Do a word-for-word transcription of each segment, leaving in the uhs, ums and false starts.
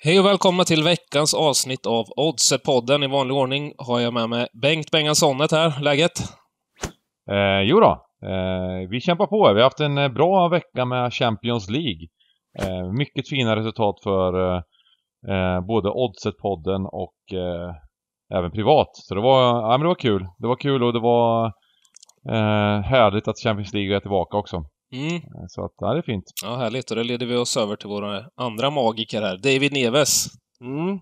Hej och välkomna till veckans avsnitt av Oddset-podden. I vanlig ordning har jag med mig Bengt Bengasonnet här. Läget? Eh, jo då, eh, vi kämpar på. Vi har haft en bra vecka med Champions League. Eh, mycket fina resultat för eh, både Oddset-podden och eh, även privat. Så det var, ja, men det var kul. Det var kul och det var eh, härligt att Champions League är tillbaka också. Mm. Så att, ja, det är fint. Ja, härligt. Och då leder vi oss över till våra andra magiker här. David Neves. Mm.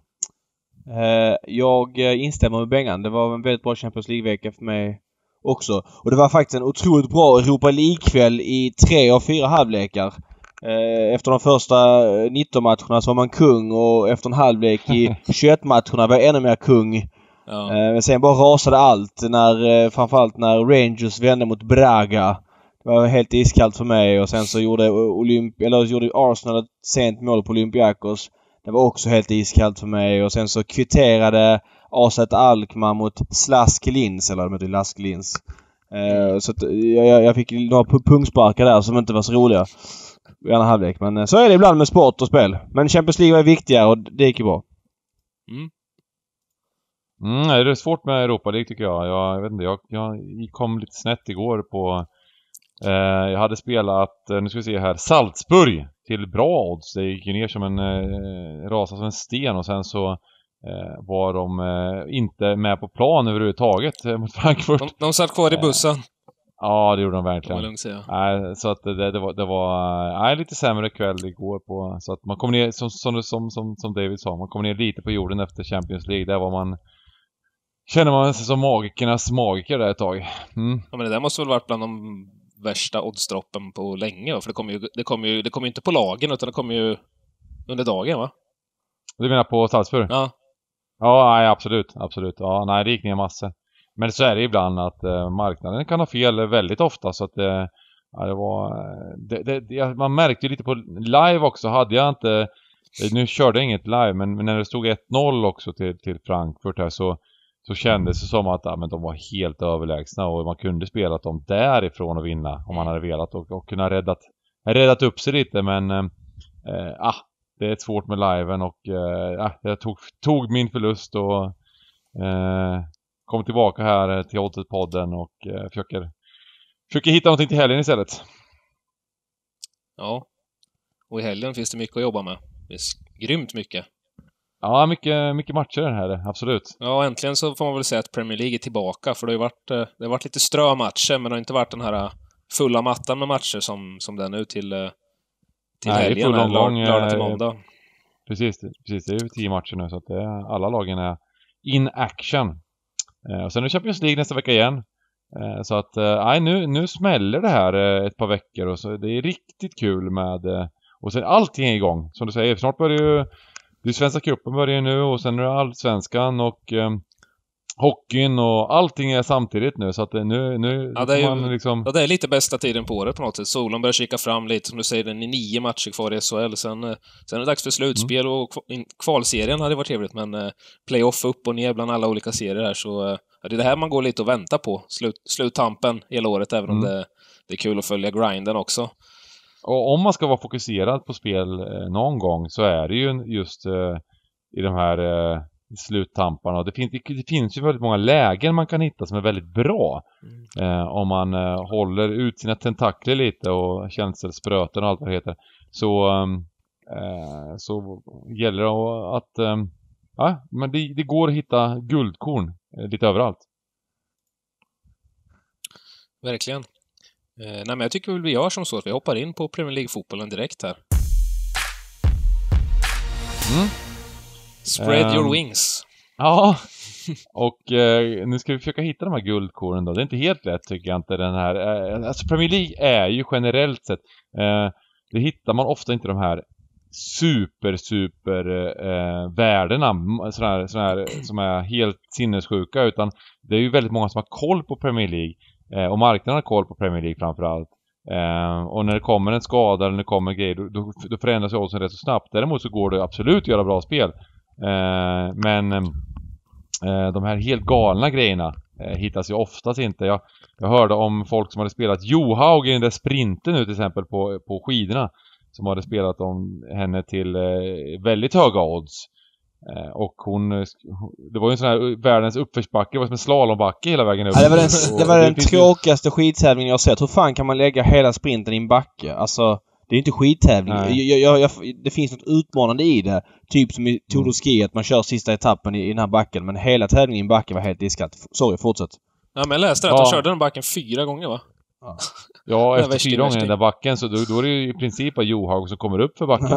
Eh, jag instämmer med Bengan. Det var en väldigt bra Champions League-vecka för mig också. Och det var faktiskt en otroligt bra Europa League-kväll i tre av fyra halvlekar. Eh, efter de första nitton matcherna så var man kung och efter en halvlek i tjugoett matcherna var jag ännu mer kung. Ja. Eh, men sen bara rasade allt när, eh, framförallt när Rangers vände mot Braga. Det var helt iskallt för mig och sen så gjorde Olymp- eller gjorde Arsenal ett sent mål på Olympiakos. Det var också helt iskallt för mig och sen så kvitterade A Z Alkmaar mot Slask Linz eller de heter Lask Linz. Eh, så att jag, jag fick några pungsparkar där som inte var så roliga i andra halvlek, men så är det ibland med sport och spel. Men Champions League var viktigare och det gick ju bra. Mm. Mm, det är svårt med Europa League tycker jag. Jag, jag vet inte, jag, jag kom lite snett igår på Eh, jag hade spelat, eh, nu ska vi se här, Salzburg till bra odds. Det gick ju ner som en eh, rasa som en sten och sen så eh, var de eh, inte med på plan överhuvudtaget eh, mot Frankfurt. De, de satt kvar i bussen. Eh, ja, det gjorde de verkligen. Det lugnt, säga. Eh, så att det, det var, det var eh, lite sämre kväll igår på, så att man kom ner, som, som, som, som, som David sa, man kom ner lite på jorden efter Champions League. Där var man, känner man sig som magikernas magiker där ett tag. Mm. Ja, men det där måste väl varit bland de värsta oddsdroppen på länge, för det kommer ju, det kommer ju, det kommer ju inte på lagen utan det kommer ju under dagen, va? Du menar på Salzburg? Ja. Ja, nej, absolut, absolut. Ja, nej, det gick ner massor. Men så är det ibland att eh, marknaden kan ha fel väldigt ofta så att eh, ja, det var det, det, det, man märkte ju lite på live också. Hade jag inte, nu körde jag inget live, men, men när det stod ett noll också till, till Frankfurt här så Så kändes det som att ja, men de var helt överlägsna och man kunde spela dem därifrån och vinna om man hade velat och, och kunna räddat, räddat upp sig lite. Men eh, ah, det är svårt med liven och eh, jag tog, tog min förlust och eh, kom tillbaka här till Oddset-podden och eh, försöker, försöker hitta någonting till helgen istället. Ja, och i helgen finns det mycket att jobba med. Det är grymt mycket. Ja, mycket, mycket matcher här, absolut. Ja, äntligen så får man väl säga att Premier League är tillbaka. För det har ju varit, det har varit lite strö matcher, men det har inte varit den här fulla mattan med matcher som, som det är nu till, till Nej, helgen. Det är full omgång, lördag till måndag. Precis, precis, det är ju tio matcher nu så att det är, alla lagen är in action. Eh, och sen är det Champions League nästa vecka igen. Eh, så att, nej, nu, nu smäller det här eh, ett par veckor och så det är riktigt kul med, eh, och sen allting är igång. Som du säger, snart börjar ju det är Svenska cupen börjar nu och sen är det Allsvenskan och eh, hockeyn och allting är samtidigt nu så att det, nu, nu ja, det är man liksom... Ja, det är lite bästa tiden på året på något sätt. Solen börjar kika fram lite, som du säger, den är nio matcher kvar i S H L. Sen, sen är det dags för slutspel mm. och kvalserien hade varit trevligt, men eh, playoff upp och ner bland alla olika serier här, så eh, det är det här man går lite och väntar på. Slut, sluttampen hela året, även om mm. det, det är kul att följa grinden också. Och om man ska vara fokuserad på spel eh, någon gång så är det ju just eh, i de här eh, sluttamparna. Det finns, det, det finns ju väldigt många lägen man kan hitta som är väldigt bra. Mm. Eh, om man eh, håller ut sina tentakler lite och känselspröten och allt vad det heter. Så, eh, så gäller det att eh, ja, men det, det går att hitta guldkorn eh, lite överallt. Verkligen. Eh, nej, men jag tycker väl vi gör som så att vi hoppar in på Premier League-fotbollen direkt här. Mm. Spread um, your wings. Ja, och eh, nu ska vi försöka hitta de här guldkornen då. Det är inte helt lätt tycker jag inte den här. Eh, alltså Premier League är ju generellt sett, eh, det hittar man ofta inte de här super, super eh, värdena såna här, såna här, som är helt sinnessjuka, utan det är ju väldigt många som har koll på Premier League. Eh, och marknaden har koll på Premier League framförallt. Eh, och när det kommer en skada eller när det kommer grejer, då, då, då förändras ju oddsen rätt så snabbt. Däremot så går det absolut att göra bra spel. Eh, men eh, de här helt galna grejerna eh, hittas ju oftast inte. Jag, jag hörde om folk som hade spelat Johaug i den där sprinten nu till exempel på, på skidorna. som hade spelat om henne till eh, väldigt höga odds. Eh, och hon, det var ju en sån här världens uppförsbacke, det var som en slalombacke hela vägen upp. Ja, det var den, det var det den tråkigaste skidtävlingen jag har sett. Hur fan kan man lägga hela sprinten i en backe? Alltså, det är inte skidtävling. Jag, jag, jag, det finns något utmanande i det. Typ som i Tour de Ski, att man kör sista etappen i, i den här backen. Men hela tävlingen i en backe var helt iskallt. Sorry, fortsätt. Ja, men jag läste att ja. de körde den backen fyra gånger, va? Ja, ja efter fyra gånger i den där backen så då, då är det ju i princip bara Johaug som kommer upp för backen.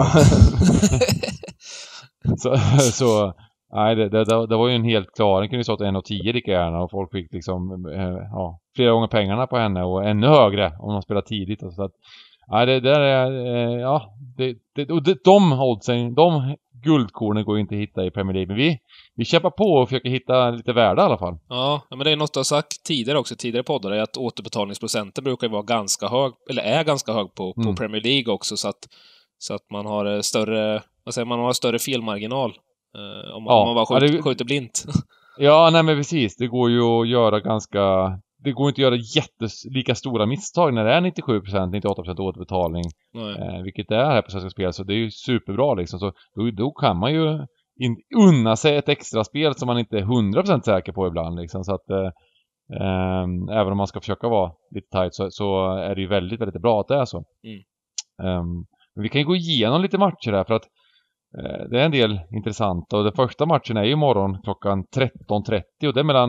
så, så nej, det, det, det var ju en helt klar. Den kunde ju stått en och tio lika gärna och folk fick liksom ja, flera gånger pengarna på henne och ännu högre om de spelar tidigt. Och så att, nej, det där är, ja, det, det, och det, de oddsen, de guldkornen går ju inte att hitta i Premier League, men vi, vi kämpar på och försöker hitta lite värde i alla fall. Ja, men det är något jag har sagt tidigare också, tidigare poddar, är att återbetalningsprocenten brukar vara ganska hög, eller är ganska hög på, på mm. Premier League också, så att, så att man har större, vad säger man, har större felmarginal eh, om, ja, om man bara skjuter, ja, det, skjuter blint. Ja, nej men precis, det går ju att göra ganska, det går inte att göra jättes, lika stora misstag när det är nittiosju procent, nittioåtta procent återbetalning, eh, vilket det är här på Svenska Spel, så det är ju superbra liksom, så då, då kan man ju in, unna sig ett extra spel som man inte är hundra procent säker på ibland liksom, så att eh, eh, även om man ska försöka vara lite tight så, så är det ju väldigt, väldigt bra att det är så. Mm. Eh, men vi kan ju gå igenom lite matcher här för att eh, det är en del intressant, och den första matchen är ju imorgon klockan tretton trettio och det är mellan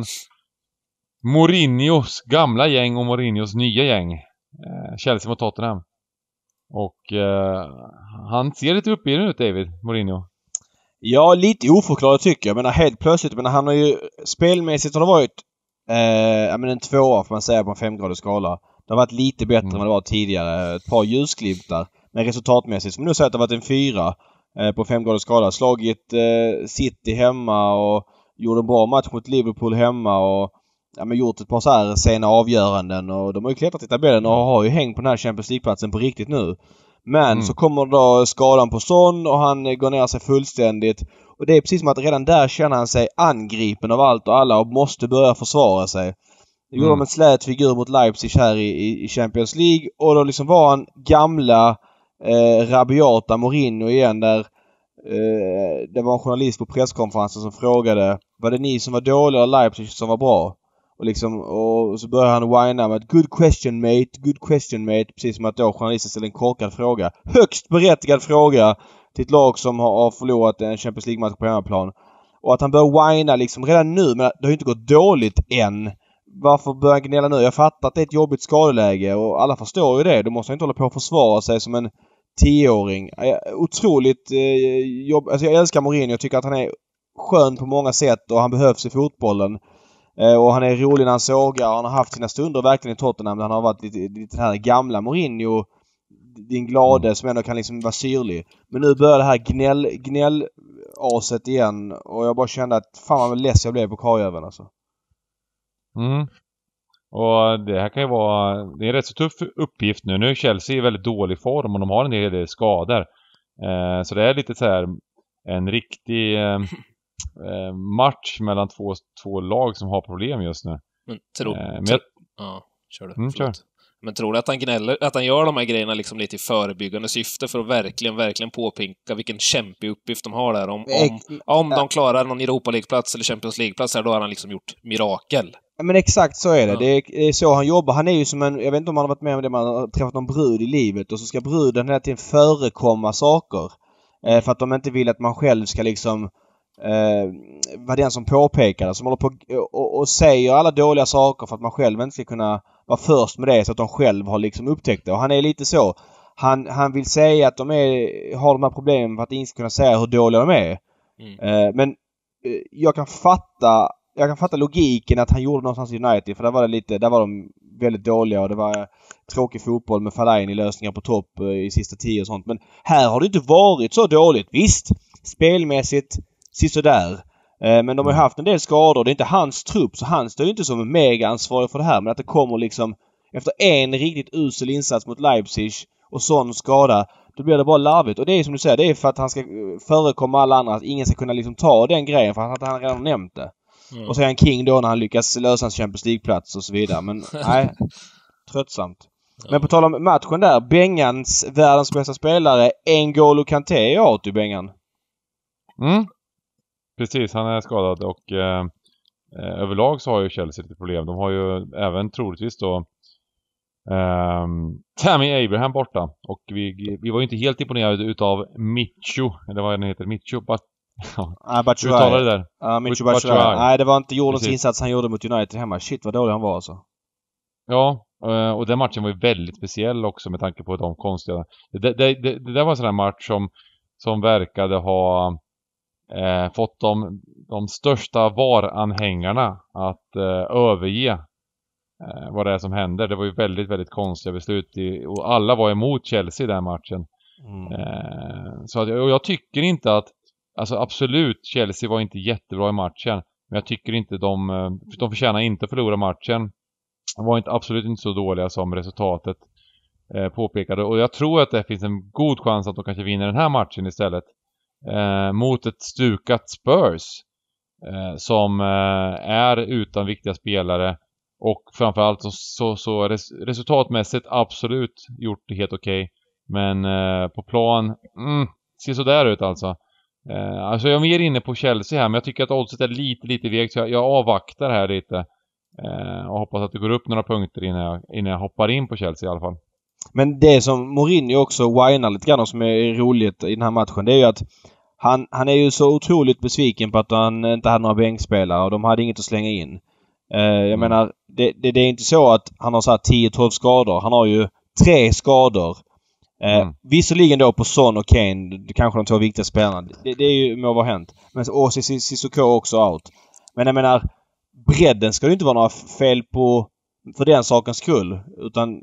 Mourinhos gamla gäng och Mourinhos nya gäng. Eh, Chelsea mot Tottenham. Och eh, han ser lite uppgiven ut, David, Mourinho. Ja, lite oförklarat tycker jag. Men helt plötsligt, men han har ju spelmässigt har det varit eh, jag menar en tvåa får man säga på en femgradig skala. Det har varit lite bättre mm. än vad det var tidigare. Ett par ljusglimtar. Men resultatmässigt, som nu säger att det har varit en fyra eh, på femgradig skala. Slagit eh, City hemma och gjorde en bra match mot Liverpool hemma och ja, men gjort ett par så här sena avgöranden och de har ju klättrat i tabellen och har ju hängt på den här Champions League-platsen på riktigt nu. Men mm. så kommer då skadan på Son och han går ner sig fullständigt. Och det är precis som att redan där känner han sig angripen av allt och alla och måste börja försvara sig. Det gjorde mm. de en slät figur mot Leipzig här i, i Champions League och då liksom var han gamla eh, rabiata Mourinho igen där eh, det var en journalist på presskonferensen som frågade, var det ni som var dåliga eller Leipzig som var bra? Och liksom, och så börjar han whina med good question mate, good question mate. Precis som att då journalisten ställer en korkad fråga. Högst berättigad fråga till ett lag som har förlorat en Champions League-match på hemmaplan. Och att han börjar whina liksom redan nu, men det har ju inte gått dåligt än. Varför börjar han gnälla nu? Jag fattar att det är ett jobbigt skadeläge och alla förstår ju det. Då måste han inte hålla på att försvara sig som en tioåring. Otroligt eh, jobb. Alltså jag älskar Mourinho. Jag tycker att han är skön på många sätt och han behövs i fotbollen. Och han är rolig när han sågar. Han har haft sina stunder verkligen i Tottenham. Han har varit lite, lite här gamla Mourinho. Din glade som ändå kan liksom vara syrlig. Men nu börjar det här gnäll, gnäll-aset igen. Och jag bara kände att fan vad less jag blev på karjöven alltså. Mm. Och det här kan ju vara... Det är en rätt så tuff uppgift nu. Nu är Chelsea i väldigt dålig form och de har en del skador. Eh, så det är lite så här en riktig... Eh, match mellan två, två lag som har problem just nu. Men tror eh, men jag... Ja, kör du. Mm, kör. Men tror du att han gnäller, att han gör de här grejerna liksom lite i förebyggande syfte för att verkligen, verkligen påpinka vilken kämpig uppgift de har där. Om, om, om de klarar någon Europa League-plats eller Champions League-plats här, då har han liksom gjort mirakel. Ja, men exakt så är det. Ja. Det, är, det är så han jobbar. Han är ju som en... Jag vet inte om man har varit med om det, man har träffat någon brud i livet och så ska bruden hela tiden förekomma saker. Eh, för att de inte vill att man själv ska liksom... Eh, vad den som påpekar som håller på och, och säger alla dåliga saker för att man själv inte ska kunna vara först med det så att de själv har liksom upptäckt det. Och han är lite så. Han, han vill säga att de är, har de här problemen för att inte kunna säga hur dåliga de är. Mm. Eh, men eh, jag kan fatta jag kan fatta logiken att han gjorde någonstans i United, för där var det lite, där var de väldigt dåliga och det var tråkig fotboll med Fellaini lösningar på topp eh, i sista tio och sånt. Men här har det inte varit så dåligt. Visst, spelmässigt sist där. Eh, men de har haft en del skador. Det är inte hans trupp, så han står ju inte som mega ansvarig för det här. Men att det kommer liksom efter en riktigt usel insats mot Leipzig och sån skada, då blir det bara larvigt. Och det är som du säger, det är för att han ska förekomma alla andra, att ingen ska kunna liksom ta den grejen för att han redan nämnt det. Mm. Och så är han king då när han lyckas lösa en Champions League-plats och så vidare. Men nej, tröttsamt. Ja. Men på tal om matchen där. Bengans världens bästa spelare, N'Golo Kanté är out i Bengan. Mm. Precis, han är skadad och eh, överlag så har ju Chelsea lite problem. De har ju även troligtvis då eh, Tammy Abraham borta. Och vi, vi var ju inte helt imponerade utav Michu, eller vad den heter, Michu, but Ah, hur talar det där? Ja, Michu But- Batshuayi. Batshuayi. Nej, det var inte jordens Precis. insats han gjorde mot United hemma. Shit vad dålig han var alltså. Ja, eh, och den matchen var ju väldigt speciell också med tanke på de konstiga... Det, det, det, det där var en sån här match som, som verkade ha eh, fått de, de största V A R-anhängarna att eh, överge eh, vad det är som händer. Det var ju väldigt, väldigt konstiga beslut i, och alla var emot Chelsea i den matchen. Mm. Eh, så att, och jag tycker inte att, alltså absolut, Chelsea var inte jättebra i matchen, men jag tycker inte de, eh, de förtjänar inte att förlora matchen. De var inte, absolut inte så dåliga som resultatet eh, påpekade, och jag tror att det finns en god chans att de kanske vinner den här matchen istället eh, mot ett stukat Spurs eh, som eh, är utan viktiga spelare och framförallt så, så, så res, resultatmässigt absolut gjort det helt okej. Okay. Men eh, på plan, mm, ser så där ut alltså. Eh, alltså jag är mer inne på Chelsea här, men jag tycker att oddset är lite, lite vekt, så jag, jag avvaktar här lite. Eh, och hoppas att det går upp några punkter innan jag, innan jag hoppar in på Chelsea i alla fall. Men det som Mourinho också whinar lite grann, som är roligt i den här matchen, det är ju att han, han är ju så otroligt besviken på att han inte hade några bänkspelare och de hade inget att slänga in. Eh, jag Mm. menar, det, det, det är inte så att han har så här tio tolv skador. Han har ju tre skador. Eh, Mm. Visserligen då på Son och Kane, kanske de två viktiga spelarna. Det, det är ju må vara hänt. Men och Sissoko också out. Men jag menar, bredden ska ju inte vara några fel på för den sakens skull. Utan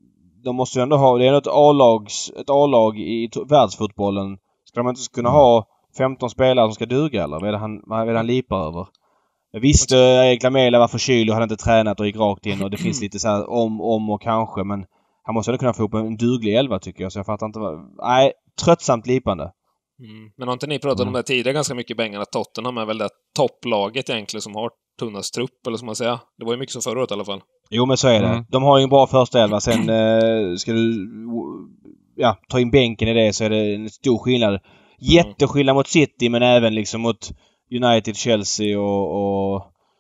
de måste ju ändå ha, det är ändå ett A-lags, ett A-lag i to- världsfotbollen. Ska de inte kunna ha femton spelare som ska duga, eller? Vad är det han, vad är det han lipar över? Jag visste Erik Lamela var förkyld och hade inte tränat och gick rakt in, och det finns lite så här om, om och kanske, men han måste ändå kunna få upp en duglig elva, tycker jag. Så jag fattar inte vad... Nej, tröttsamt lipande. Mm. Men har inte ni pratat om det tidigare ganska mycket, Bengan, att Tottenham är väl det topplaget egentligen som har tunnast trupp, eller som man säger. Det var ju mycket som förra året i alla fall. Jo, men så är det. Mm. De har ju en bra första elva. Sen eh, ska du ja, ta in bänken i det, så är det en stor skillnad. Jätteskillnad mot City, men även liksom mot United, Chelsea och, och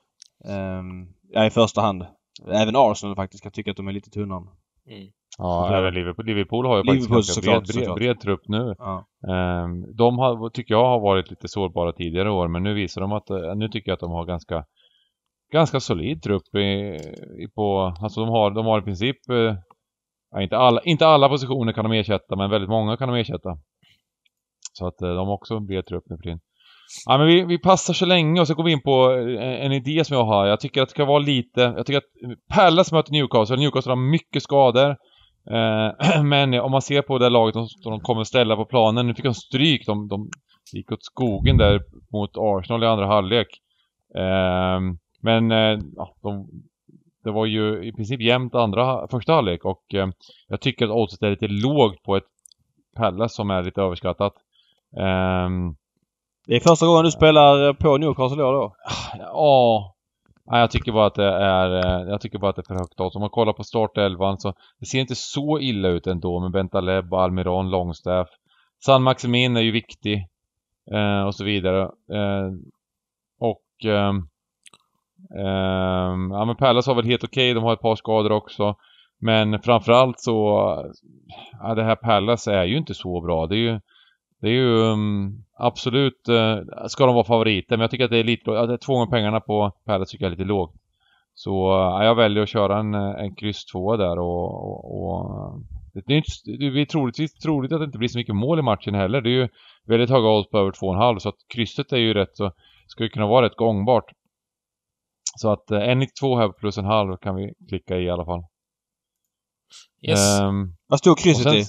ehm, ja, i första hand. Även Arsenal faktiskt. Jag tycker att de är lite tunnare. Mm. Ja, Så- även Liverpool, Liverpool har ju faktiskt Liverpool, ganska såklart, bred, bred, såklart. bred trupp nu. Ja. Ehm, de har, tycker jag har varit lite sårbara tidigare år, men nu visar de att, eh, nu tycker jag att de har ganska ganska solid trupp i, i på, alltså de har, de har i princip eh, ja, inte alla, inte alla positioner kan de ersätta, men väldigt många kan de ersätta. Så att eh, de har också en bred trupp nu för tiden. Ja, men vi, vi passar så länge och så går vi in på en, en idé som jag har. Jag tycker att det ska vara lite, jag tycker att Palace möter Newcastle, Newcastle har mycket skador. Eh, men om man ser på det laget som de kommer ställa på planen, nu fick de stryk, de, de gick åt skogen där mot Arsenal i andra halvlek. Eh, men eh, ja, de, det var ju i princip jämnt andra, första halvlek, och eh, jag tycker att oddset är lite lågt på ett Palace som är lite överskattat. Eh, Det är första gången du spelar på Newcastle då? Ja, nej, jag tycker bara att det är jag tycker bara att det är för högt. Om man kollar på startelvan så det ser inte så illa ut ändå med Bentaleb, Almiron, Longstaff. San Maximin är ju viktig eh, och så vidare. Eh, och eh, eh, ja, men Palace har väl helt okej, de har ett par skador också. Men framförallt så ja, det här Palace är ju inte så bra. Det är ju Det är ju um, absolut, uh, ska de vara favoriter, men jag tycker att det är lite, att det är två gånger pengarna på Palace tycker jag är lite lågt. Så uh, jag väljer att köra en, en kryss två där och, och, och det är inte, det är troligtvis troligt att det inte blir så mycket mål i matchen heller. Det är ju väldigt höga odds på över två komma fem, så att krysset är ju rätt, så ska ju kunna vara rätt gångbart. Så att uh, en nittiotvå här plus en halv kan vi klicka i i alla fall. Yes. Um, Vad stod krysset i?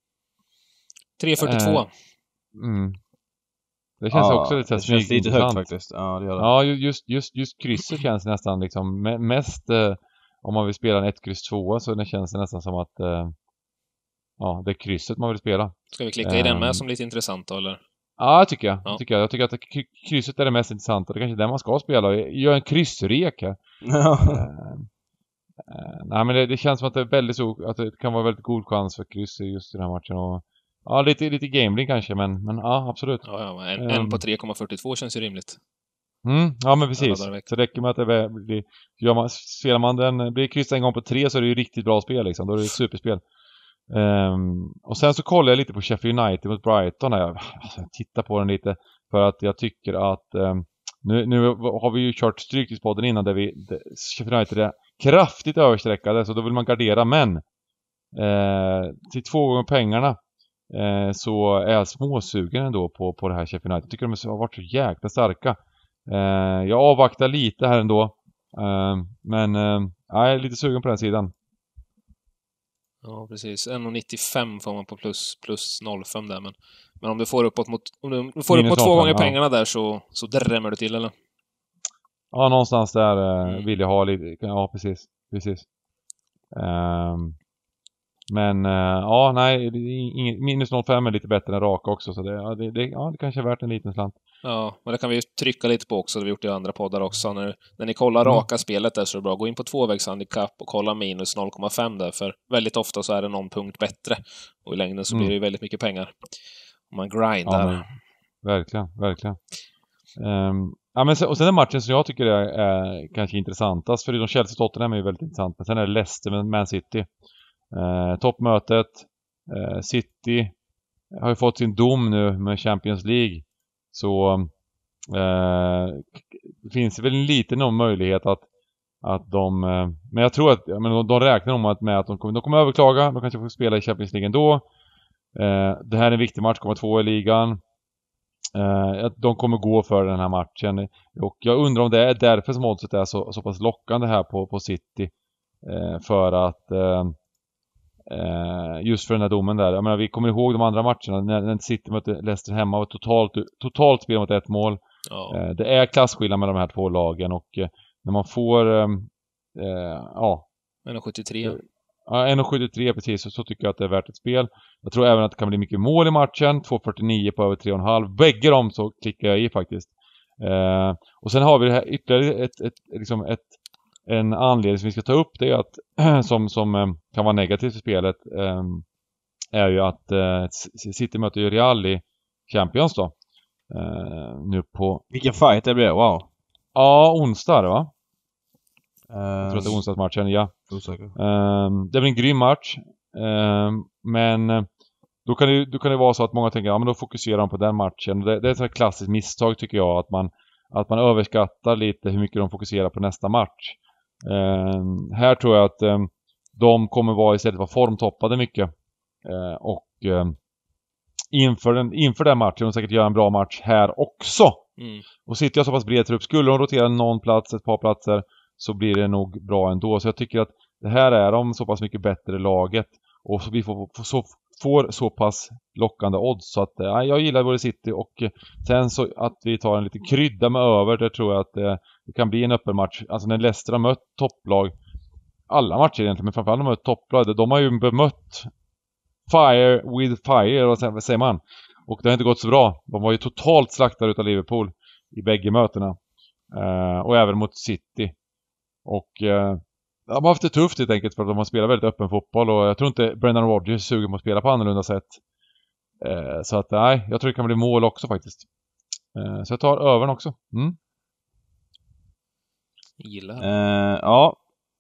tre fyrtiotvå. Eh, Mm. Det känns Ja, också lite det känns lite högt intressant. faktiskt. Ja, det gör det. Ja, just, just, just krysset känns nästan liksom me- mest eh, om man vill spela en ett kryss två, så det känns det nästan som att eh, ja, det är krysset man vill spela. Ska vi klicka i den Um, med som lite intressant då, eller? Ja, det tycker jag. Ja. Jag tycker jag. Jag tycker att k- krysset är det mest intressanta. Det är kanske är det man ska spela. Gör en kryssrek här. Ja. Uh, nej men det, det känns som att det är väldigt så, att det kan vara väldigt god chans för kryss just i den här matchen. Och, ja, lite, lite gambling kanske, men, men ja, absolut. Ja, ja en, um, en på tre komma fyrtiotvå känns ju rimligt. Mm, ja men precis. Så det räcker med att det blir, gör man, spelar man den, blir kryss en gång på tre så är det ju riktigt bra spel liksom. Då är det ett superspel. Um, och sen så kollar jag lite på Sheffield United mot Brighton. Jag alltså, tittar på den lite för att jag tycker att um, nu, nu har vi ju kört Stryktipspodden innan där vi där Sheffield United är kraftigt översträckade, så då vill man gardera, men uh, till två gånger pengarna uh, så är jag småsugen ändå på, på det här Sheffield United. Jag tycker de har varit så jäkla starka. Uh, jag avvaktar lite här ändå, uh, men uh, jag är lite sugen på den sidan. Ja, precis. en komma nittiofem får man på plus, plus noll komma fem där, men, men om du får uppåt mot, om du får upp mot två gånger ja. pengarna där så, så drämmer du till, eller? Ja, någonstans där uh, mm. vill jag ha lite. Ja, precis. precis. Um, men uh, ja, nej, ing, minus noll komma fem är lite bättre än raka också, så det, ja, det, det, ja, det kanske är värt en liten slant. Ja, men det kan vi ju trycka lite på också, det har vi gjort i andra poddar också. När, när ni kollar mm. raka spelet där så är det bra. Gå in på tvåvägshandikapp och kolla minus noll komma fem där, för väldigt ofta så är det någon punkt bättre. Och i längden så mm. blir det ju väldigt mycket pengar. Om man grindar. Ja, verkligen, verkligen. Um, ja, men sen, och sen är matchen som jag tycker är, är kanske intressantast, för de Chelsea Tottenham är ju väldigt intressant. Men sen är det Leicester med Man City. Uh, toppmötet. Uh, City har ju fått sin dom nu med Champions League. Så eh, det finns väl en liten någon möjlighet att, att de... Eh, men jag tror att men de, de räknar om att, med att de kommer, de kommer överklaga. De kanske får spela i Champions League ändå. Eh, det här är en viktig match, kommer två i ligan. Eh, de kommer gå för den här matchen. Och jag undrar om det är därför som oddset är så, så pass lockande här på, på City. Eh, för att... Eh, Uh, just för den här domen där. Jag menar, vi kommer ihåg de andra matcherna när, när City mötte Leicester hemma och totalt, totalt spel mot ett mål. Oh. Uh, det är klasskillnad med de här två lagen, och uh, när man får um, uh, ja en komma sjuttiotre Ja, en komma sjuttiotre precis, så, så tycker jag att det är värt ett spel. Jag tror även att det kan bli mycket mål i matchen. två komma fyrtionio på över tre komma fem. Bägge dem så klickar jag i faktiskt. Uh, och sen har vi det här ytterligare ett, ett, liksom ett en anledning som vi ska ta upp, det är att som, som kan vara negativt för spelet eh, är ju att eh, City möter ju Real i Champions då. Eh, nu på... Vilken fight det blir, wow. Ja, onsdag va? Uh, Jag tror att det är onsdagsmatchen, ja. Osäker. Eh, det blir en grym match. Eh, men då kan, det, då kan det vara så att många tänker, ja men då fokuserar de på den matchen. Det, det är ett sånt klassiskt misstag tycker jag, att man, att man överskattar lite hur mycket de fokuserar på nästa match. Uh, här tror jag att um, de kommer vara istället vara formtoppade mycket uh, och uh, inför, den, inför den matchen de säkert göra en bra match här också. Mm. Och sitter jag så pass bred trupp, skulle de rotera någon plats, ett par platser, så blir det nog bra ändå. Så jag tycker att det här är de så pass mycket bättre laget, och så vi får, får, så, får så pass lockande odds, så att uh, jag gillar både City, och uh, sen så att vi tar en liten krydda med över, det tror jag att uh, det kan bli en öppen match. Alltså när Leicester har mött topplag, alla matcher egentligen, men framförallt har de mött topplag, de har ju bemött fire with fire, vad säger man? Och det har inte gått så bra. De var ju totalt slaktade utav Liverpool i bägge mötena. Uh, och även mot City. Och uh, de har haft det tufft helt enkelt, för att de har spelat väldigt öppen fotboll, och jag tror inte Brendan Rodgers är sugen på att spela på annorlunda sätt. Uh, så att nej, jag tror det kan bli mål också faktiskt. Uh, så jag tar övern också. Mm. Gillar. Uh, ja.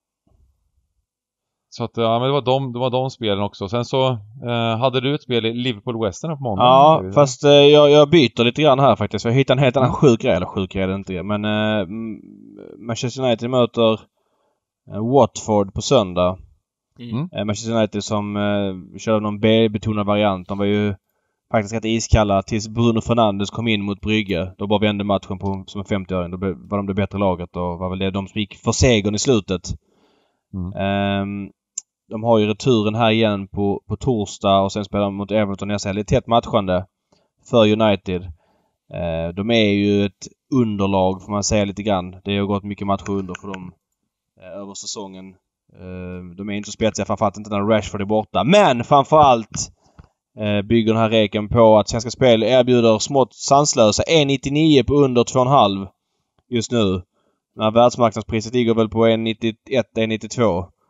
Så att ja, men det var de, det var de spelen också. Sen så uh, hade du ett spel i Liverpool Western på måndag. Ja, fast uh, jag, jag byter lite grann här faktiskt. Jag hittade en helt annan sjuk grej, eller sjuk grej är det inte. Men uh, Manchester United möter uh, Watford på söndag. Mm. Uh, Manchester United som uh, körde någon B-betonad variant. De var ju faktiskt rätt iskalla tills Bruno Fernandes kom in mot Brygge. Då bara vände matchen på som en femtioöring. Då var de det bättre laget, och var väl det de som gick för segern i slutet. Mm. Um, de har ju returen här igen på, på torsdag, och sen spelar de mot Everton nästa helg. Tätt matchande för United. Uh, de är ju ett underlag, får man säga lite grann. Det har gått mycket matcher under för dem uh, över säsongen. Uh, de är inte så spetsiga, framförallt inte när Rashford är borta. Men framförallt uh, bygger den här reken på att Svenska Spel erbjuder smått sanslösa en nittionio på under två komma fem just nu. När världsmarknadspriset ligger väl på en nittioett till en nittiotvå.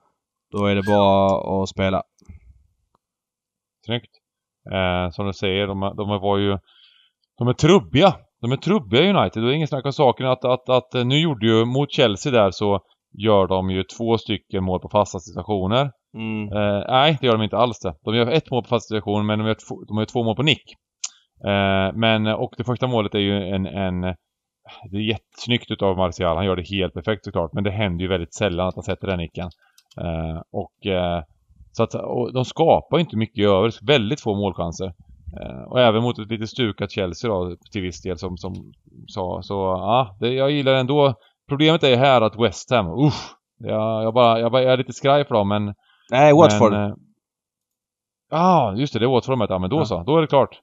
Då är det bara att spela. Snyggt. Eh, som du säger, de, de var ju... De är trubbiga. De är trubbiga United. Det är ingen snack om saken att, att, att, att nu gjorde ju mot Chelsea där så gör de ju två stycken mål på fasta situationer. Mm. Eh, nej, det gör de inte alls det. De gör ett mål på fasta situation men de gör två, de gör två mål på nick. Eh, men, och det första målet är ju en... en det är jättesnyggt utav Martial. Han gör det helt perfekt såklart. Men det händer ju väldigt sällan att han sätter den nicken. Eh, och... Eh, Så att, och de skapar inte mycket i övrigt. Väldigt få målchanser. Eh, och även mot ett lite stukat Chelsea då, till viss del som, som sa. Så ja, det, jag gillar ändå. Problemet är här att West Ham, usch. Jag, jag, bara, jag, bara, jag är lite skraj för dem, men... Nej, Watford. Ja, eh, ah, just det, det är Watford med. Ja, men då ja. så. Då är det klart.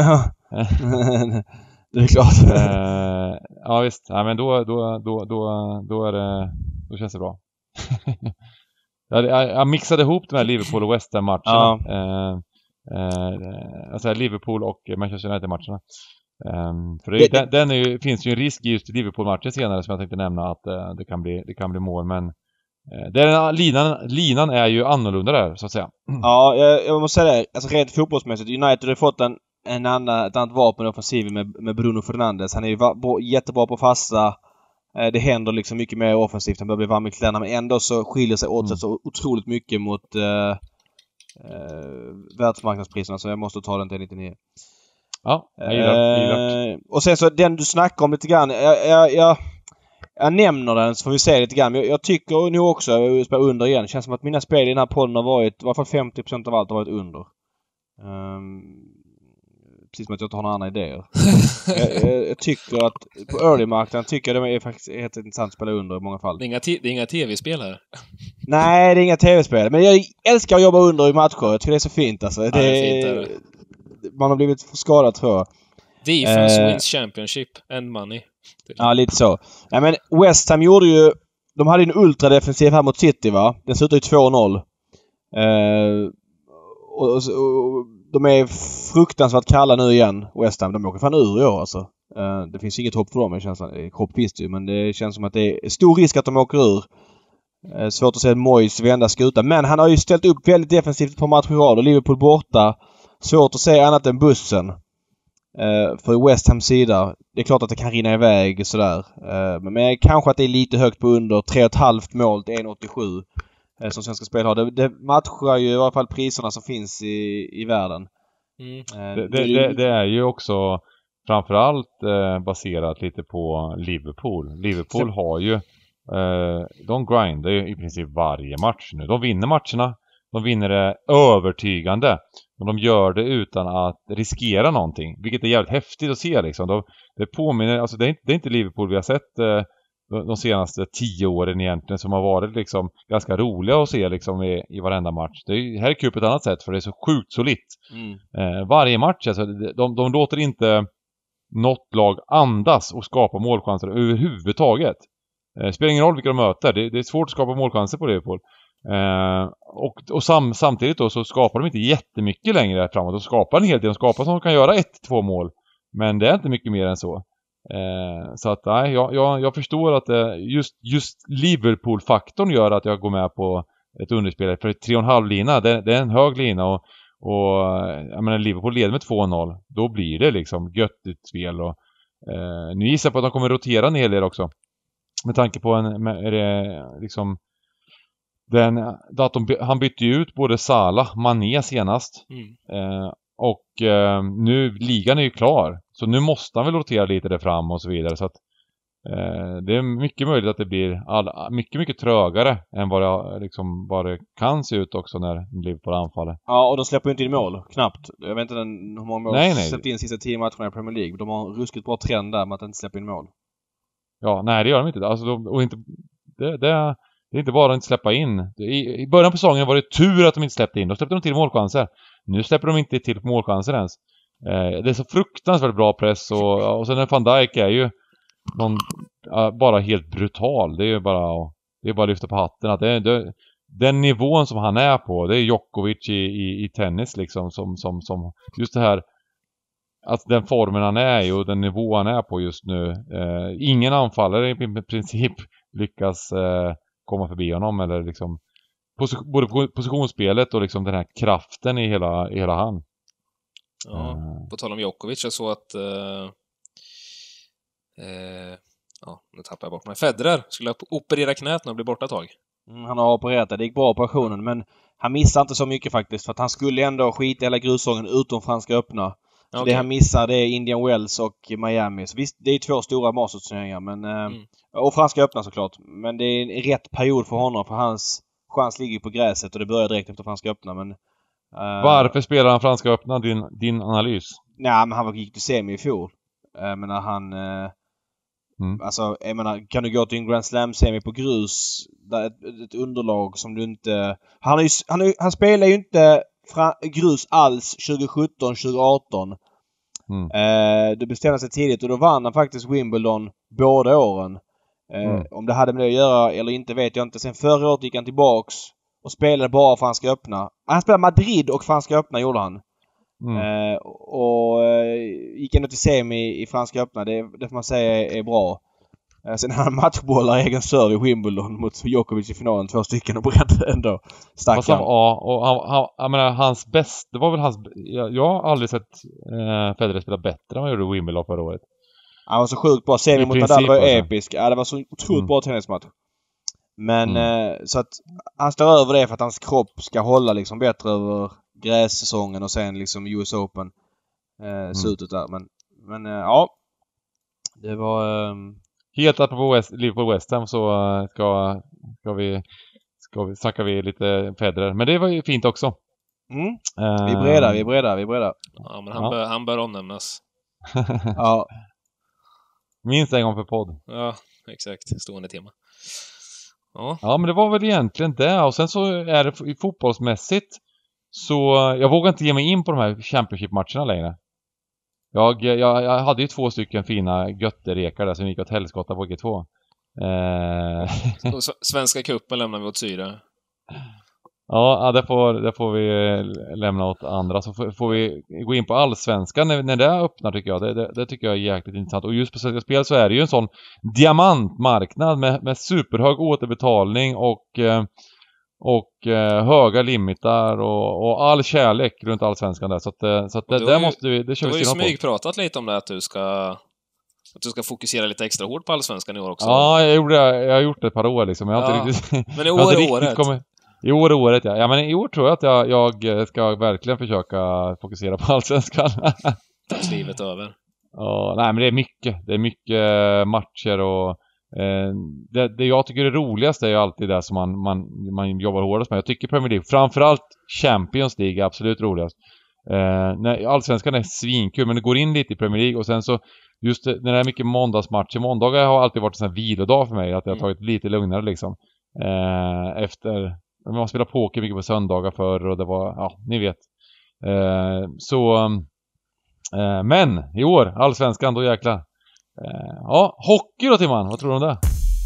Det är klart. eh, ja, visst. Ja, men då, då, då, då, då är det... Då känns det bra. Jag, jag mixade ihop de här Liverpool och West Ham-matcherna. Ja. Eh, eh, alltså Liverpool och Manchester United-matcherna. Eh, för det, det, den, den är ju, finns ju en risk just i Liverpool-matchen senare som jag tänkte nämna att eh, det, kan bli, det kan bli mål. Men eh, den, linan, linan är ju annorlunda där, så att säga. Ja, jag, jag måste säga det. Alltså rent fotbollsmässigt. United har fått en, en annan, ett annat vapen i offensiven med, med Bruno Fernandes. Han är ju va, jättebra på fasta. Det händer liksom mycket mer offensivt. Han börjar bli varm i kläderna. Men ändå så skiljer sig åt sig mm. så otroligt mycket mot äh, äh, världsmarknadspriserna. Så jag måste ta den till nittionio. Ja, jag gillar, jag gillar. Äh, och sen så den du snackar om lite grann. Jag, jag, jag, jag nämner den så får vi se lite grann. Jag, jag tycker nog också, jag spelar under igen. Det känns som att mina spel i den här podden har varit, i alla fall femtio procent av allt har varit under. Um, Precis som att jag inte har några andra idéer. jag, jag, jag tycker att på early-marknaden tycker jag det är faktiskt helt intressant att spela under i många fall. Det är inga, t- det är inga tv-spel här. Nej, det är inga tv-spel. Men jag älskar att jobba under i matcher. Jag tycker det är så fint alltså. Ja, det det är fint, är det. Man har blivit skadad tror jag. Defense eh, wins championship and money. Ja, lite så. Nej, men West Ham gjorde ju... De hade en ultradefensiv här mot City, va? Den slutade ju två noll. Eh, och, och, och de är fruktansvärt kalla nu igen, West Ham. De åker fan ur i år alltså. Uh, det finns inget hopp för dem i känslan. Hopp finns det ju, men det känns som att det är stor risk att de åker ur. Uh, svårt att se Moyes vända skuta. Men han har ju ställt upp väldigt defensivt på match i rad och Liverpool borta. Svårt att se annat än bussen. Uh, för West Hams sida. Det är klart att det kan rinna iväg sådär. Uh, men kanske att det är lite högt på under. tre komma fem mål till en komma åttiosju. Som Svenska Spel har. Det, det matchar ju i alla fall priserna som finns i, i världen. Mm. Det, det, det, det är ju också framförallt eh, baserat lite på Liverpool. Liverpool så. har ju eh, de grindar ju i princip varje match nu. De vinner matcherna. De vinner det övertygande. Och de gör det utan att riskera någonting. Vilket är jävligt häftigt att se liksom. De, det påminner, alltså det är, inte, det är inte Liverpool vi har sett eh, de senaste tio åren egentligen som har varit liksom ganska roliga att se liksom i, i varenda match. Det är, här är kul på ett annat sätt för det är så sjukt solitt. Mm. Eh, varje match, alltså, de, de låter inte något lag andas och skapa målchanser överhuvudtaget. Eh, spelar ingen roll vilka de möter. Det, det är svårt att skapa målchanser på Liverpool. Eh, och och sam, samtidigt då så skapar de inte jättemycket längre framåt. De skapar en hel del. De skapar som de kan göra ett, två mål. Men det är inte mycket mer än så. Eh, så att nej, jag, jag, jag förstår att eh, just, just Liverpool-faktorn gör att jag går med på ett underspel. För tre och en halv lina, det, det är en hög lina och, och jag menar, Liverpool leder med två noll. Då blir det liksom göttigt spel och eh, nu gissar jag på att de kommer rotera en hel del också. Med tanke på en, med, är det liksom den, att de, han bytte ju ut både Salah, Mané senast. Mm. Eh, och eh, nu, ligan är ju klar. Så nu måste han väl rotera lite där fram och så vidare. Så att eh, det är mycket möjligt att det blir all, mycket, mycket trögare än vad det, liksom, vad det kan se ut också när Liverpool anfaller. Ja, och de släpper ju inte in mål, knappt. Jag vet inte den, hur många mål de släppt in sista tio matcherna i Premier League. De har en ruskigt bra trend där med att inte släppa in mål. Ja, nej det gör de inte. Alltså, de, och inte det, det, det är inte bara att inte släppa in. I, I början på säsongen var det tur att de inte släppte in. Då släppte de till målchanser. Nu släpper de inte till målchanser ens. Eh, det är så fruktansvärt bra press. Och, och sen en Van Dijk är ju någon, uh, bara helt brutal. Det är ju bara, det är bara att lyfta på hatten. Att det, det, den nivån som han är på, det är Djokovic i, i, i tennis liksom. Som, som, som, just det här, att den formen han är i och den nivå han är på just nu. Eh, ingen anfallare i princip lyckas eh, komma förbi honom eller liksom pos- både positionsspelet och liksom den här kraften i hela, i hela han. Ja, mm. På tal om Djokovic, jag såg att uh, uh, ja, nu tappar jag bort mig. Federer skulle operera knät och bli borta ett tag. Mm, han har opererat det. Det gick bra operationen, men han missar inte så mycket faktiskt, för att han skulle ändå skita hela grusången utom Franska öppna. Så okay. Det han missar, det är Indian Wells och Miami. Så visst, det är två stora Masters-turneringar, men mm. och Franska öppna såklart. Men det är en rätt period för honom, för hans chans ligger på gräset och det börjar direkt efter Franska öppna, men uh, varför spelar han Franska öppna, din, din analys? Nej, men han gick till semi i fjol. Jag menar, han uh, mm. alltså, jag menar, kan du gå till en Grand Slam semi på grus, där ett, ett underlag som du inte... Han, är ju, han, är, han spelar ju inte fra, grus alls tjugo sjutton tjugo arton. Mm. Uh, det bestämde sig tidigt och då vann han faktiskt Wimbledon båda åren. Uh, mm. Om det hade med det att göra eller inte vet jag inte. Sen förra året gick han tillbaks och spelade bara Franska öppna. Han spelade Madrid och Franska öppna gjorde han. Mm. Uh, och uh, gick ändå till semi i Franska öppna. Det, det får man säga är, är bra. Uh, sen han matchbollar egen serve i Wimbledon mot Djokovic i finalen, två stycken, och brände ändå stackaren. Ja, och han, han, jag menar, hans bäst, det var väl hans, jag, jag har aldrig sett uh, Federer spela bättre än vad han gjorde i Wimbledon förra året. Han var så sjukt bra. Semi mot Nadal var episk. Ja, det var så otroligt mm. bra tennismatch. Men mm. uh, så att han står över det för att hans kropp ska hålla liksom bättre över grässäsongen och sen liksom U S Open uh, mm. slutet där. Men, men uh, ja, det var... Um... Helt apropå West, Liverpool West Ham så uh, ska, ska vi ska vi snackar vi lite Federer. Men det var ju fint också. Mm. Uh, vi är breda, vi är breda, vi är breda. Ja, men han, ja. Bör, han bör omnämnas. Ja. Minst en gång för podd. Ja, exakt. Stående tema. Ja. Ja, men det var väl egentligen det. Och sen så är det fotbollsmässigt, så jag vågar inte ge mig in på de här Championship-matcherna längre. Jag, jag, jag hade ju två stycken fina götterekar där som gick åt helskotta på G två. Eh... Svenska cupen lämnar vi åt syre. Ja, det får, det får vi lämna åt andra. Så får, får vi gå in på allsvenskan när, när det öppnar, tycker jag. Det, det, det tycker jag är jäkligt intressant. Och just på Svenska Spel så är det ju en sån diamantmarknad med, med superhög återbetalning och, och höga limitar och, och all kärlek runt allsvenskan där. Så att, så att det, där ju, måste vi... Det kör du vi har ju smygpratat lite om det, att du ska... Att du ska fokusera lite extra hårt på allsvenskan i år också. Ja, jag, gjorde, jag har gjort det ett par år liksom. Jag har ja, inte riktigt, men i år är året. Kommit, I år är året, ja. Ja, men i år tror jag att jag, jag ska verkligen försöka fokusera på allsvenskan. Tas livet över. Ja, nej, men det är mycket. Det är mycket matcher och eh, det, det jag tycker är roligast är ju alltid det som man, man, man jobbar hårdast med. Jag tycker Premier League, framförallt Champions League är absolut roligast. Eh, när allsvenskan är svinkul, men det går in lite i Premier League och sen så just det, när det är mycket måndagsmatcher. Måndagar har alltid varit en sån här vilodag för mig, att jag har tagit lite lugnare liksom. Eh, efter man spelade poker mycket på söndagar förr och det var, ja, ni vet. Eh, så eh, men i år, allsvenskan, då jäklar. Eh, ja, hockey då, Timman, vad tror du om det?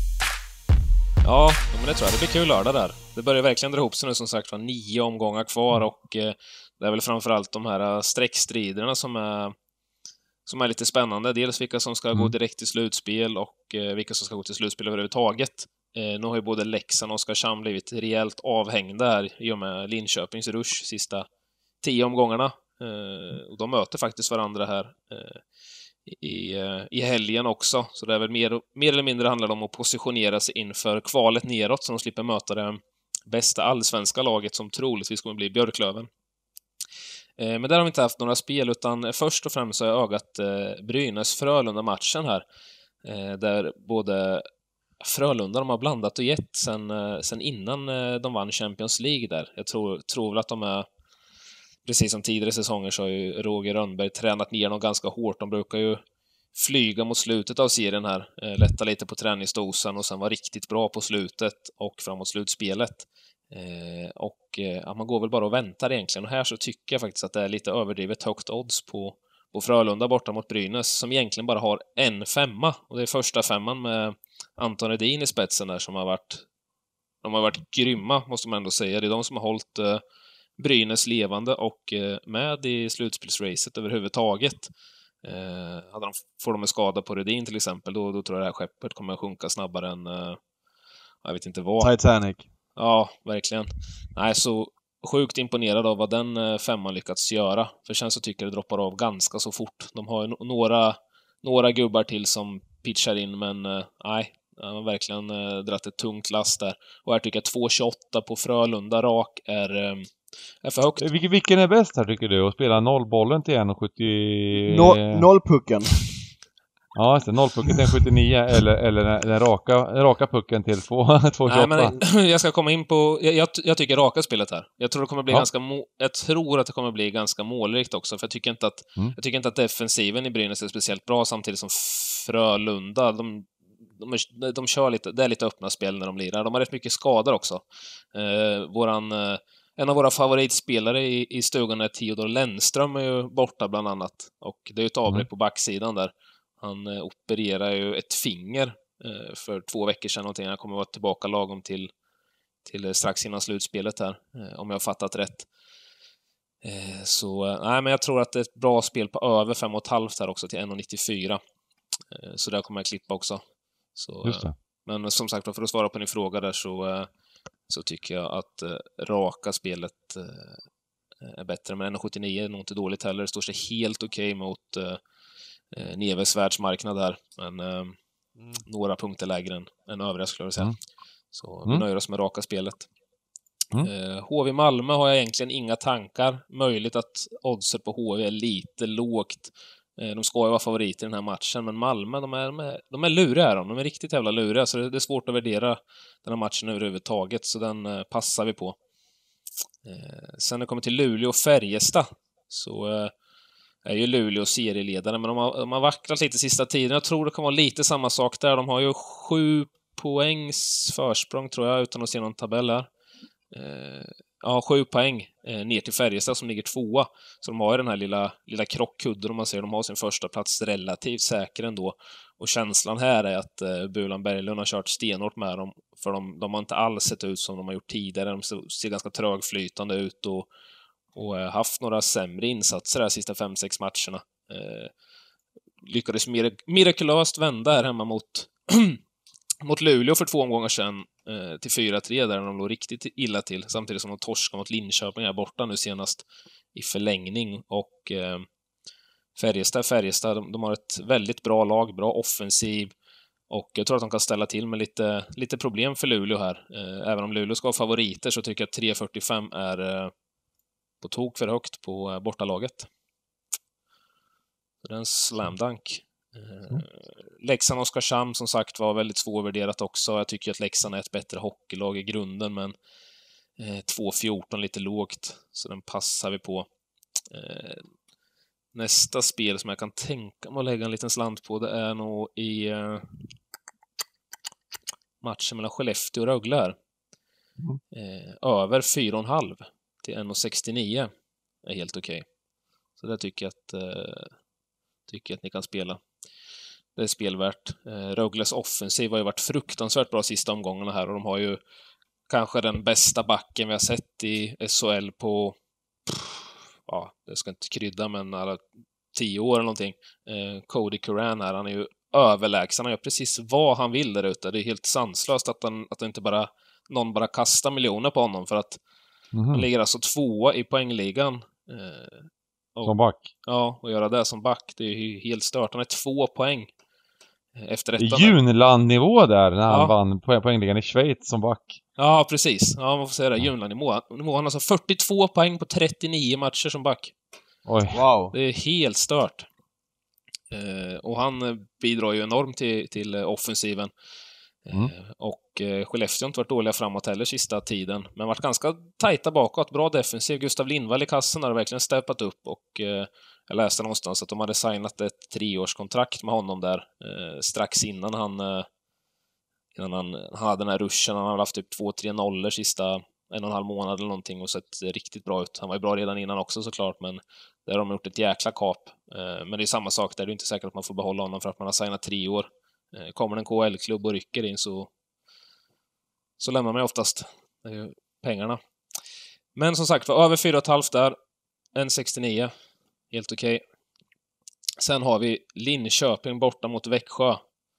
Ja, men det tror jag. Det blir kul lördag där. Det börjar verkligen dra ihop sig nu, som sagt, var nio omgångar kvar och eh, det är väl framförallt de här streckstriderna som är som är lite spännande. Dels vilka som ska mm. gå direkt till slutspel och eh, vilka som ska gå till slutspel överhuvudtaget. Eh, nu har ju både Leksand och Oskarshamn blivit rejält avhängda här i och med Linköpings rush sista tio omgångarna. Eh, och de möter faktiskt varandra här eh, i, eh, i helgen också. Så det är väl mer, mer eller mindre handlar om att positionera sig inför kvalet neråt, så de slipper möta det bästa allsvenska laget som troligtvis kommer bli Björklöven. Eh, men där har vi inte haft några spel, utan först och främst har jag ögat eh, Brynäs-Frölunda-matchen här. Eh, där både Frölunda, de har blandat och gett sen, sen innan de vann Champions League där. Jag tror, tror väl att de är, precis som tidigare säsonger så har ju Roger Rönnberg tränat ner dem ganska hårt. De brukar ju flyga mot slutet av serien här, lätta lite på träningsdosen och sen vara riktigt bra på slutet och framåt slutspelet. Eh, och ja, man går väl bara och väntar egentligen. Och här så tycker jag faktiskt att det är lite överdrivet högt odds på, på Frölunda borta mot Brynäs, som egentligen bara har en femma. Och det är första femman med Anton Edin i spetsen där som har varit de har varit grymma, måste man ändå säga. Det är de som har hållit eh, Brynäs levande och eh, med i slutspelsracet överhuvudtaget. Eh, hade de, får de en skada på Redin till exempel, då, då tror jag det här skeppet kommer att sjunka snabbare än eh, jag vet inte vad. Titanic. Ja, verkligen. Nej, så sjukt imponerad av vad den femman lyckats göra. För sen så tycker jag det droppar av ganska så fort. De har ju några, några gubbar till som pitchar in, men nej, han har verkligen eh, dratt ett tungt last där. Och här tycker jag två tjugoåtta på Frölunda rak är, eh, är för högt. Vilken, vilken är bäst här tycker du? Att spela nollbollen till en sjuttio... No, nollpucken. Ja, just det. Nollpucken till en sjuttionio eller, eller den, den raka, raka pucken till två tjugoåtta. Nej, men jag ska komma in på... Jag, jag, jag tycker raka spelet här. Jag tror det kommer bli ja. ganska... Mo, jag tror att det kommer bli ganska målrikt också, för jag tycker inte att... Mm. Jag tycker inte att defensiven i Brynäs är speciellt bra, samtidigt som Frölunda, de... De, är, de kör lite, det är lite öppna spel när de lirar. De har rätt mycket skador också. Eh, våran, eh, en av våra favoritspelare i, i stugan är Theodor Lennström är ju borta bland annat. Och det är ju ett avbräck mm. på backsidan där. Han eh, opererar ju ett finger eh, för två veckor sedan någonting. Han kommer vara tillbaka lagom till, till eh, strax innan slutspelet här. Eh, om jag har fattat rätt. Eh, så, eh, nej men jag tror att det är ett bra spel på över fem och ett halvt här också till en nittiofyra. Eh, så där kommer jag klippa också. Så, men som sagt, för att svara på din fråga där så, så tycker jag att eh, raka spelet eh, är bättre. Men en sjuttionio är nog inte dåligt heller. Det står sig helt okej okay mot eh, Neves världsmarknad här. Men eh, mm. några punkter lägre än, än övriga skulle jag säga. Mm. Så vi mm. nöjer oss med raka spelet. Mm. Eh, H V Malmö har jag egentligen inga tankar. Möjligt att oddset på H V är lite lågt. De ska ju vara favoriter i den här matchen, men Malmö, de är, de är luriga, de är riktigt jävla luriga, så det är svårt att värdera den här matchen överhuvudtaget, så den passar vi på. Sen när det kommer till Luleå och Färjestad, så är ju Luleå serieledare, men de har, de har vacklat lite sista tiden. Jag tror det kommer vara lite samma sak där. De har ju sju poängs försprång, tror jag, utan att se någon tabell här. Ja, sju poäng eh, ner till Färjestad som ligger tvåa. Så de har ju den här lilla, lilla krockkudden, om man ser. De har sin första plats relativt säker ändå. Och känslan här är att eh, Bulan Berglund har kört stenhårt med dem. För de, de har inte alls sett ut som de har gjort tidigare. De ser ganska trögflytande ut och, och eh, haft några sämre insatser de sista fem sex matcherna. Eh, lyckades mir- mirakulöst vända här hemma mot mot Luleå för två omgångar sedan eh, till fyra tre där de låg riktigt illa till, samtidigt som de torskade mot Linköping här borta nu senast i förlängning. Och eh, Färjestad, Färjestad de, de har ett väldigt bra lag, bra offensiv, och jag tror att de kan ställa till med lite, lite problem för Luleå här. Eh, även om Luleå ska ha favoriter så tycker jag att tre fyrtiofem är eh, på tok för högt på eh, bortalaget. Så det är en slam dunk. Mm. Leksand och Oskarshamn som sagt var väldigt svårvärderat också. Jag tycker att Leksand är ett bättre hockeylag i grunden, men eh, två fjorton lite lågt, så den passar vi på. Eh, nästa spel som jag kan tänka mig att lägga en liten slant på, det är nog i eh, matchen mellan Skellefteå och Rögle här. Mm. Eh, över fyra komma fem till en sextionio är helt okej. Okay. Så där tycker jag att eh, tycker jag att ni kan spela. Det är spelvärt. Rögles offensiv har ju varit fruktansvärt bra sista omgångarna här, och de har ju kanske den bästa backen vi har sett i S H L på, ja, det ska inte krydda, men alla tio år eller någonting. Cody Curran här, han är ju överlägsen. Han gör precis vad han vill där ute. Det är helt sanslöst att, han, att inte bara någon bara kastar miljoner på honom, för att mm-hmm. han ligger alltså tvåa i poängligan. Och, som back. Ja, och göra det som back, det är ju helt stört. Han är två poäng efter detta. Junland-nivå där när han ja. vann poäng, poängligan i Schweiz som back. Ja, precis. Ja, man får säga det. Junland-nivå. Han har alltså fyrtiotvå poäng på trettionio matcher som back. Oj. Wow. Det är helt stört. Eh, och han bidrar ju enormt till, till offensiven. Mm. Eh, och eh, Skellefteå har inte varit dåliga framåt heller sista tiden, men varit ganska tajta bakåt. Bra defensiv. Gustav Lindvall i kassen har verkligen steppat upp, och eh, jag läste någonstans att de hade signat ett treårskontrakt med honom där eh, strax innan han eh, innan han, han hade den här ruschen. Han har haft typ två tre nollor sista en och en halv månad eller någonting och sett riktigt bra ut. Han var ju bra redan innan också såklart, men där har de gjort ett jäkla kap. Eh, men det är samma sak där, det är inte säkert att man får behålla honom för att man har signat tre år. Eh, kommer en K H L-klubb och rycker in så så lämnar man oftast eh, pengarna. Men som sagt, var över fyra komma fem där, en sextionio. Helt okej. Okay. Sen har vi Linköping borta mot Växjö.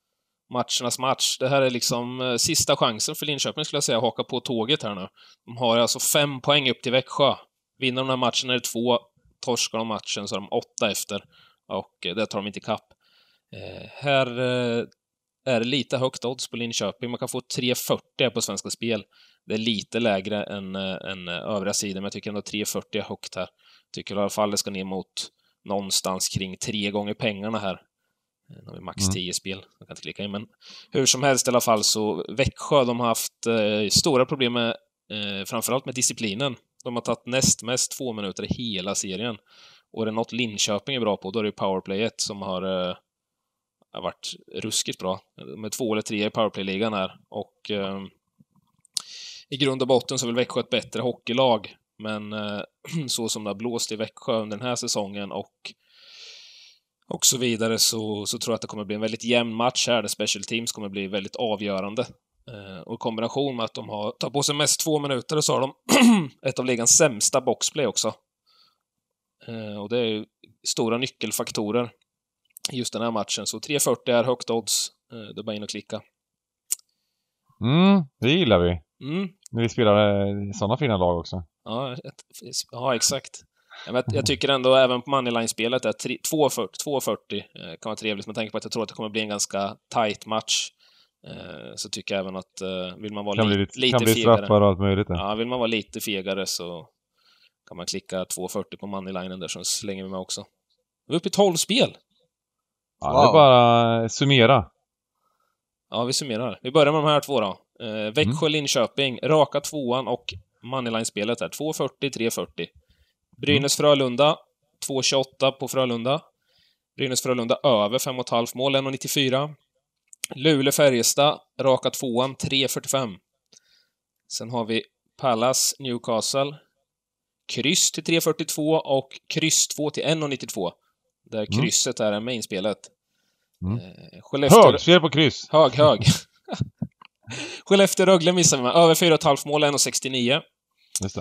matchernas match. Det här är liksom eh, sista chansen för Linköping, skulle jag säga, att haka på tåget här nu. De har alltså fem poäng upp till Växjö. Vinner de den här matchen är det två, torskar de matchen så är de åtta efter. Och eh, det tar de inte kapp. Eh, här eh, är det lite högt odds på Linköping. Man kan få tre fyrtio på Svenska Spel. Det är lite lägre än, än övriga sidor, men jag tycker ändå tre fyrtio är högt här. Tycker i alla fall det ska ner mot någonstans kring tre gånger pengarna här. Nu har vi max tio mm. spel. Jag kan inte klicka in, men hur som helst i alla fall så Växjö, de har haft eh, stora problem med eh, framförallt med disciplinen. De har tagit näst mest två minuter i hela serien. Och är det något Linköping är bra på, då är det powerplayet som har, eh, har varit ruskigt bra. Med två eller tre i powerplay-ligan här. Och eh, i grund och botten så vill Växjö ett bättre hockeylag. Men eh, så som det har blåst i Växjö under den här säsongen och och så vidare så, så tror jag att det kommer bli en väldigt jämn match här där special teams kommer bli väldigt avgörande. Eh, och i kombination med att de har tagit på sig mest två minuter så har de ett av ligans sämsta boxplay också. Eh, och det är ju stora nyckelfaktorer i just den här matchen. Så tre fyrtio är högt odds. Eh, det är bara in och klicka. Mm, det gillar vi. Mm. När vi spelar i sådana fina lag också. Ja, ett, ja exakt. Jag, jag tycker ändå även på moneyline-spelet är två fyrtio eh, kan vara trevligt med tanke på att jag tror att det kommer bli en ganska tight match. Eh, så tycker jag även att eh, vill man vara kan li bli, lite kan bli fegare. Och allt möjligt, ja, vill man vara lite fegare så kan man klicka två fyrtio på moneylinen där, så slänger vi med också. Vi är uppe i tolv spel. Ja, wow. Det är bara summera. Ja, vi summerar. Vi börjar med de här två då. Eh, Växjö, mm. Linköping, raka tvåan och moneyline-spelet är två fyrtio, tre fyrtio. Brynäs Frölunda, två tjugoåtta på Frölunda. Brynäs Frölunda över fem komma fem mål, ett nittiofyra. Luleå Färjestad, raka tvåan, tre fyrtiofem. Sen har vi Pallas Newcastle. Kryss till tre fyrtiotvå och kryss två till ett nittiotvå. Där mm. krysset är mainspelet. Mm. Eh, Skellefteå... Hög, ser på kryss. Hög, hög. Skellefteå-Rögle missar vi med. Över fyra komma fem mål, ett sextionio. Just det.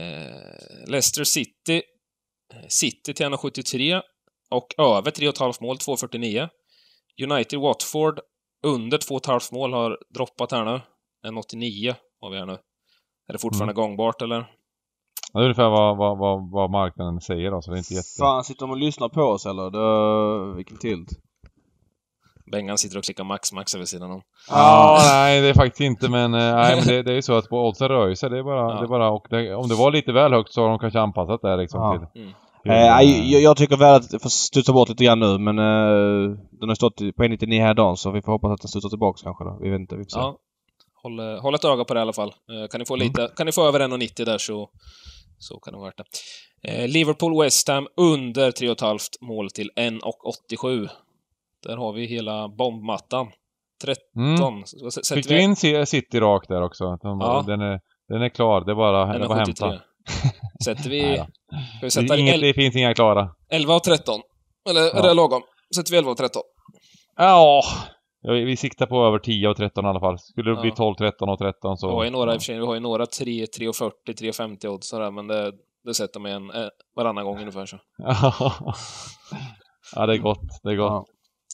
Eh, Leicester City City till ett sjuttiotre och över tre komma fem mål, två fyrtionio. United Watford under två komma fem mål har droppat här nu. ett åttionio har vi här nu. Är det fortfarande mm. gångbart eller? Ja, det är ungefär vad, vad, vad, vad marknaden säger då, så det är inte jätte... Fan, sitter de och lyssnar på oss eller? Det... Vilken tilt. Bengan sitter och klickar max max över sidan om. Ja, ah, nej det är faktiskt inte, men, nej, men det, det är ju så att på oddsen rör sig, det är bara, ja. det är bara och det, om det var lite väl högt så har de kanske anpassat det liksom ja. till. Mm. Eh, jag, jag tycker väl att det får studsa bort lite grann nu, men eh, den har stått på ett nittionio här dagen så vi får hoppas att den studsar tillbaka kanske då. Vi vet inte, vi får se. Ja. Håll, håll ett öga på det i alla fall. Eh, kan ni få lite, mm. kan ni få över ett nittio där så så kan det vara det. Eh, Liverpool West Ham under tre komma fem mål till ett åttiosju. Där har vi hela bombmattan. tretton. Mm. Fick du in City rakt där också? De, ja. den, är, den är klar. Det är bara, det är bara hämta. Sätter vi... vi sätta Inget, det finns inga klara. elva och tretton. Eller ja. är det lagom? Sätter vi elva och tretton. Ja. Vi siktar på över tio och tretton i alla fall. Skulle det ja. bli tolv, tretton och tretton så... Vi har ju några, ja. vi har ju några tre, tre fyrtio, tre femtio odds sådär, men det, det sätter man en eh, varannan gång ungefär så. Ja, det är gott. Det är gott. Ja.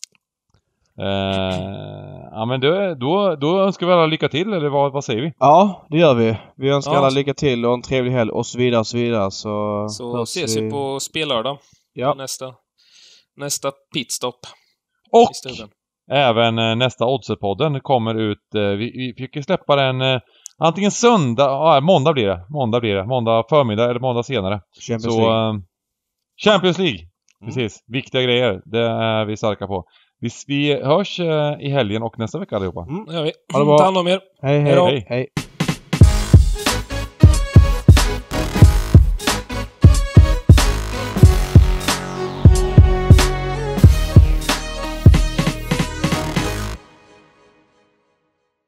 Uh, ja men då, då, då önskar vi alla lycka till, eller vad, vad säger vi? Ja, det gör vi. Vi önskar ja. alla lycka till och en trevlig helg och så vidare och så vidare. Så, så ses vi på spellördag. Ja. Nästa, nästa pitstop. Och även uh, nästa Oddset-podden kommer ut. Uh, vi, vi fick släppa den uh, antingen söndag, ja måndag blir det. Måndag blir det. Måndag förmiddag eller måndag senare. Champions så, League. Uh, Champions League. Mm. Precis. Viktiga grejer. Det är vi starka på. Vi, vi hörs uh, i helgen och nästa vecka allihopa. Mm, det gör vi. Ha det bra. Ta hand om er. Hej, hej. Hej. hej.